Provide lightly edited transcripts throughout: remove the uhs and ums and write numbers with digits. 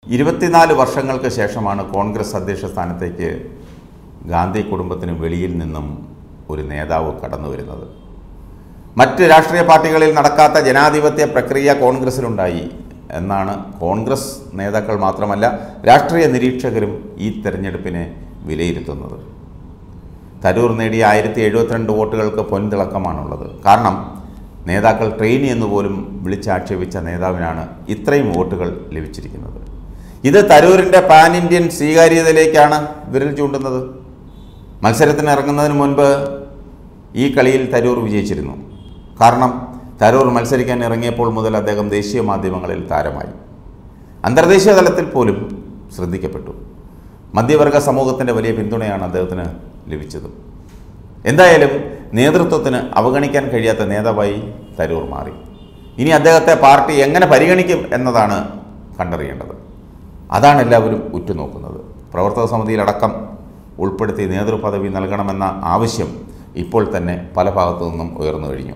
24 വർഷങ്ങൾക്ക് ശേഷമാണ് കോൺഗ്രസ് അധ്യക്ഷ സ്ഥാനത്തേക്ക് ഗാന്ധി കുടുംബത്തിന് വെളിയിൽ നിന്നും ഒരു നേതാവ് കടന്നു വരുന്നത്. മറ്റ് രാഷ്ട്രീയ പാർട്ടികളിൽ നടക്കാത്ത ജനാധിപത്യ പ്രക്രിയ കോൺഗ്രസിലുണ്ടായി എന്നാണ് കോൺഗ്രസ് നേതാക്കൾ മാത്രമല്ല രാഷ്ട്രീയ നിരീക്ഷകരും ഈ തെരഞ്ഞെടുപ്പിനെ വിലയിരുത്തുന്നത്. തരൂർ നേടിയ 1072 വോട്ടുകൾക്ക് പൊൻതിളക്കമാണുള്ളത്. കാരണം നേതാക്കൾ ട്രെയിനി എന്നുപോലും വിളിച്ചാക്ഷേപിച്ച നേതാവിനാണ് ഇത്രയും വോട്ടുകൾ ലഭിച്ചിരിക്കുന്നത്. ഇത് തരൂരിൻ്റെ പാൻ ഇന്ത്യൻ സ്വീകാര്യതയിലേക്കാണ് വിരൽ ചൂണ്ടുന്നത്. മത്സരത്തിന് ഇറങ്ങുന്നതിന് മുൻപ് ഈ കളിയിൽ തരൂർ വിജയിച്ചിരുന്നു. കാരണം തരൂർ മത്സരിക്കാൻ ഇറങ്ങിയപ്പോൾ മുതൽ അദ്ദേഹം ദേശീയ മാധ്യമങ്ങളിൽ താരമായി. അന്തർദേശീയ തലത്തിൽ പോലും ശ്രദ്ധിക്കപ്പെട്ടു. മധ്യവർഗ സമൂഹത്തിൻ്റെ വലിയ പിന്തുണയാണ് അദ്ദേഹത്തിന് ലഭിച്ചത്. എന്തായാലും നേതൃത്വത്തിന് അവഗണിക്കാൻ കഴിയാത്ത നേതാവായി തരൂർ മാറി. ഇനി അദ്ദേഹത്തെ പാർട്ടി എങ്ങനെ പരിഗണിക്കും എന്നതാണ് കണ്ടറിയേണ്ടത്. അതാണ് എല്ലാവരും ഉറ്റുനോക്കുന്നത്. പ്രവർത്തക സമിതിയിലടക്കം ഉൾപ്പെടുത്തി നേതൃപദവി നൽകണമെന്ന ആവശ്യം ഇപ്പോൾ തന്നെ പല ഭാഗത്തു നിന്നും ഉയർന്നു കഴിഞ്ഞു.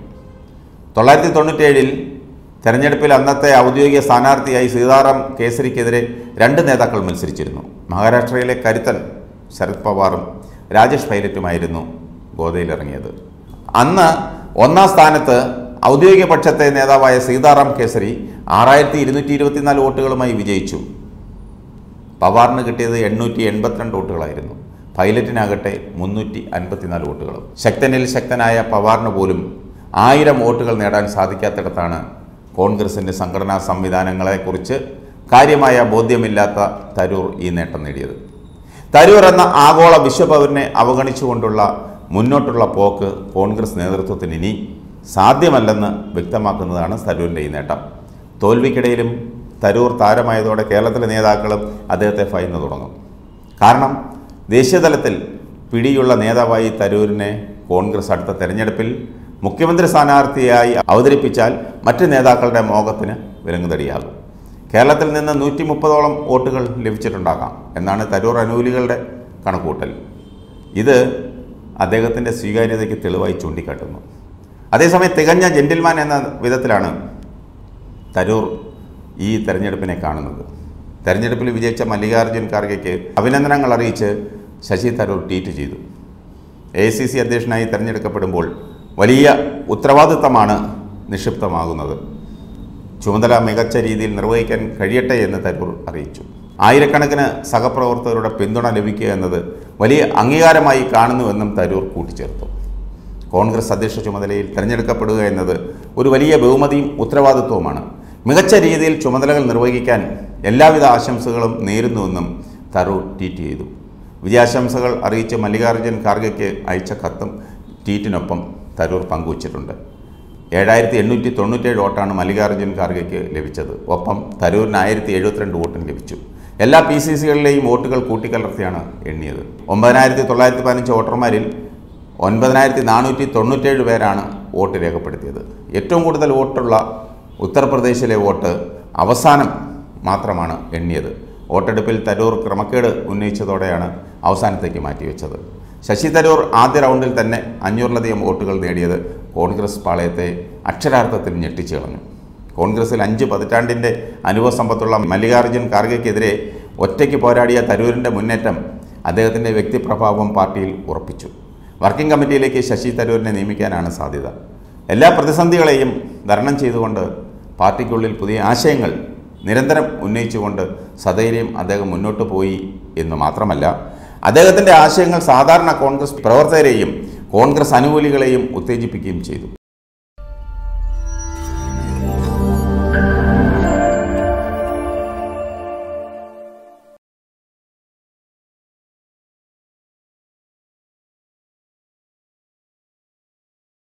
1997 തെരഞ്ഞെടുപ്പിൽ അന്നത്തെ ഔദ്യോഗിക സ്ഥാനാർത്ഥിയായി സീതാറാം കേസരിക്കെതിരെ 2 നേതാക്കൾ മത്സരിച്ചിരുന്നു. മഹാരാഷ്ട്രയിലെ കരുത്തൻ ശരത് പവാറും രാജേഷ് പൈലറ്റുമായിരുന്നു ഗോദയിലിറങ്ങിയത്. അന്ന് 1ാം സ്ഥാനത്ത് ഔദ്യോഗിക പക്ഷത്തെ നേതാവായ സീതാറാം കേസരി 6224 വോട്ടുകളുമായി വിജയിച്ചു. പവാറിന് കിട്ടിയത് 882 വോട്ടുകളായിരുന്നു. പൈലറ്റിനാകട്ടെ 354 വോട്ടുകളും. ശക്തനിൽ ശക്തനായ പവാറിന് പോലും 1000 വോട്ടുകൾ നേടാൻ സാധിക്കാത്തിടത്താണ് കോൺഗ്രസിൻ്റെ സംഘടനാ സംവിധാനങ്ങളെക്കുറിച്ച് കാര്യമായ ബോധ്യമില്ലാത്ത തരൂർ ഈ നേട്ടം നേടിയത്. തരൂർ എന്ന ആഗോള വിശ്വപൗരനെ അവഗണിച്ചുകൊണ്ടുള്ള മുന്നോട്ടുള്ള പോക്ക് കോൺഗ്രസ് നേതൃത്വത്തിന് ഇനി സാധ്യമല്ലെന്ന് വ്യക്തമാക്കുന്നതാണ് തരൂരിൻ്റെ ഈ നേട്ടം. തോൽവിക്കിടയിലും തരൂർ താരമായതോടെ കേരളത്തിലെ നേതാക്കളും അദ്ദേഹത്തെ ഭയന്ന് തുടങ്ങും. കാരണം ദേശീയതലത്തിൽ പിടിയുള്ള നേതാവായി തരൂരിനെ കോൺഗ്രസ് അടുത്ത തെരഞ്ഞെടുപ്പിൽ മുഖ്യമന്ത്രി സ്ഥാനാർത്ഥിയായി അവതരിപ്പിച്ചാൽ മറ്റ് നേതാക്കളുടെ മോഹത്തിന് വിലങ്ങുതടിയാകും. കേരളത്തിൽ നിന്ന് 130ഓളം വോട്ടുകൾ ലഭിച്ചിട്ടുണ്ടാകാം എന്നാണ് തരൂർ അനുകൂലികളുടെ കണക്കുകൂട്ടൽ. ഇത് അദ്ദേഹത്തിൻ്റെ സ്വീകാര്യതയ്ക്ക് തെളിവായി ചൂണ്ടിക്കാട്ടുന്നു. അതേസമയം തികഞ്ഞ ജെന്റിൽമാൻ എന്ന വിധത്തിലാണ് തരൂർ ഈ തെരഞ്ഞെടുപ്പിനെ കാണുന്നത്. തെരഞ്ഞെടുപ്പിൽ വിജയിച്ച മല്ലികാർജ്ജുൻ ഖാർഗെയ്ക്ക് അഭിനന്ദനങ്ങൾ അറിയിച്ച് ശശി തരൂർ ട്വീറ്റ് ചെയ്തു. AICC അധ്യക്ഷനായി തെരഞ്ഞെടുക്കപ്പെടുമ്പോൾ വലിയ ഉത്തരവാദിത്തമാണ് നിക്ഷിപ്തമാകുന്നത്. ചുമതല മികച്ച രീതിയിൽ നിർവഹിക്കാൻ കഴിയട്ടെ എന്ന് തരൂർ അറിയിച്ചു. ആയിരക്കണക്കിന് സഹപ്രവർത്തകരുടെ പിന്തുണ ലഭിക്കുക എന്നത് വലിയ അംഗീകാരമായി കാണുന്നുവെന്നും തരൂർ കൂട്ടിച്ചേർത്തു. കോൺഗ്രസ് അധ്യക്ഷ ചുമതലയിൽ തിരഞ്ഞെടുക്കപ്പെടുക എന്നത് ഒരു വലിയ ബഹുമതിയും ഉത്തരവാദിത്വവുമാണ്. മികച്ച രീതിയിൽ ചുമതലകൾ നിർവഹിക്കാൻ എല്ലാവിധ ആശംസകളും നേരുന്നുവെന്നും തരൂർ ട്വീറ്റ് ചെയ്തു. വിജയാശംസകൾ അറിയിച്ച് മല്ലികാർജ്ജുൻ ഖാർഗെയ്ക്ക് അയച്ച കത്തും ട്വീറ്റിനൊപ്പം തരൂർ പങ്കുവച്ചിട്ടുണ്ട്. 7897 വോട്ടാണ് മല്ലികാർജ്ജുൻ ഖാർഗെയ്ക്ക് ലഭിച്ചത്. ഒപ്പം തരൂരിന് 1072 വോട്ടും ലഭിച്ചു. എല്ലാ PCCകളിലെയും വോട്ടുകൾ കൂട്ടിക്കലർത്തിയാണ് എണ്ണിയത്. 9915 വോട്ടർമാരിൽ 9497 പേരാണ് വോട്ട് രേഖപ്പെടുത്തിയത്. ഏറ്റവും കൂടുതൽ വോട്ടുള്ള ഉത്തർപ്രദേശിലെ വോട്ട് അവസാനം മാത്രമാണ് എണ്ണിയത്. വോട്ടെടുപ്പിൽ തരൂർ ക്രമക്കേട് ഉന്നയിച്ചതോടെയാണ് അവസാനത്തേക്ക് മാറ്റിവെച്ചത്. ശശി തരൂർ ആദ്യ റൗണ്ടിൽ തന്നെ 500ലധികം വോട്ടുകൾ നേടിയത് കോൺഗ്രസ് പാളയത്തെ അക്ഷരാർത്ഥത്തിൽ ഞെട്ടിച്ചു കളഞ്ഞു. കോൺഗ്രസിൽ 5 പതിറ്റാണ്ടിൻ്റെ അനുഭവസമ്പത്തുള്ള മല്ലികാർജ്ജുൻ ഖാർഗെയ്ക്കെതിരെ ഒറ്റയ്ക്ക് പോരാടിയ തരൂരിൻ്റെ മുന്നേറ്റം അദ്ദേഹത്തിൻ്റെ വ്യക്തിപ്രഭാവം പാർട്ടിയിൽ ഉറപ്പിച്ചു. വർക്കിംഗ് കമ്മിറ്റിയിലേക്ക് ശശി തരൂരിനെ നിയമിക്കാനാണ് സാധ്യത. എല്ലാ പ്രതിസന്ധികളെയും തരണം ചെയ്തുകൊണ്ട് പാർട്ടിക്കുള്ളിൽ പുതിയ ആശയങ്ങൾ നിരന്തരം ഉന്നയിച്ചുകൊണ്ട് സധൈര്യം അദ്ദേഹം മുന്നോട്ട് പോയി എന്ന് മാത്രമല്ല, അദ്ദേഹത്തിൻ്റെ ആശയങ്ങൾ സാധാരണ കോൺഗ്രസ് പ്രവർത്തകരെയും കോൺഗ്രസ് അനുകൂലികളെയും ഉത്തേജിപ്പിക്കുകയും ചെയ്തു.